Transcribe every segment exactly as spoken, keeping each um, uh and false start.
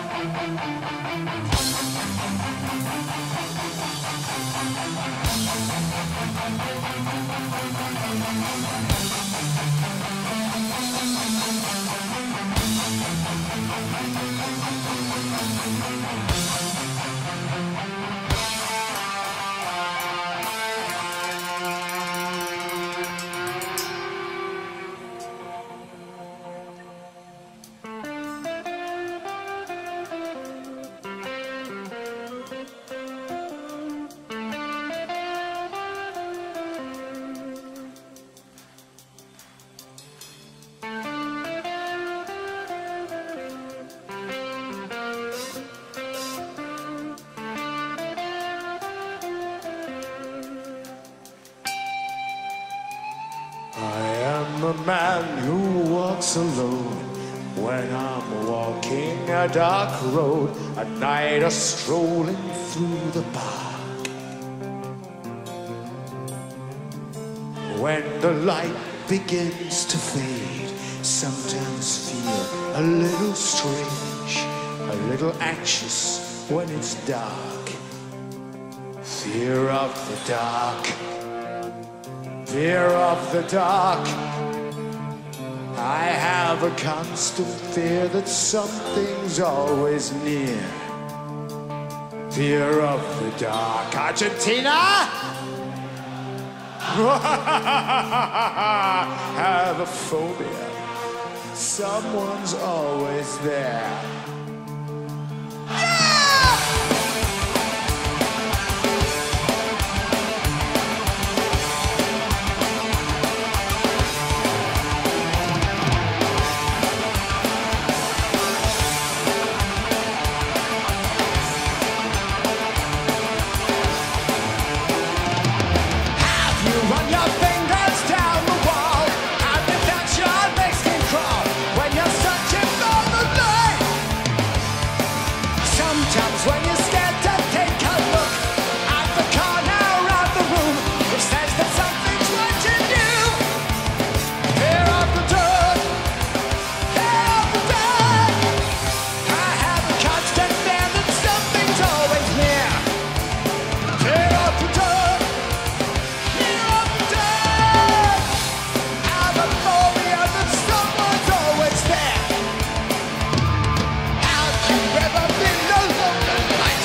I'm a man who walks alone when I'm walking a dark road at night or strolling through the park. When the light begins to fade, sometimes feel a little strange, a little anxious when it's dark. Fear of the dark, fear of the dark. I have a constant fear that something's always near. Fear of the dark. Argentina! Have a phobia. Someone's always there. When you're scared to take a look at the corner of the room, which says that something's watching you. Fear of the dark, fear of the dark. I have a constant fear that something's always near. Fear of the dark, fear of the dark. I have a phobia that someone's always there. Have you ever been alone? I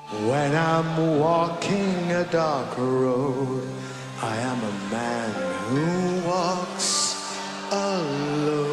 When I'm walking a dark road, I am a man who walks alone.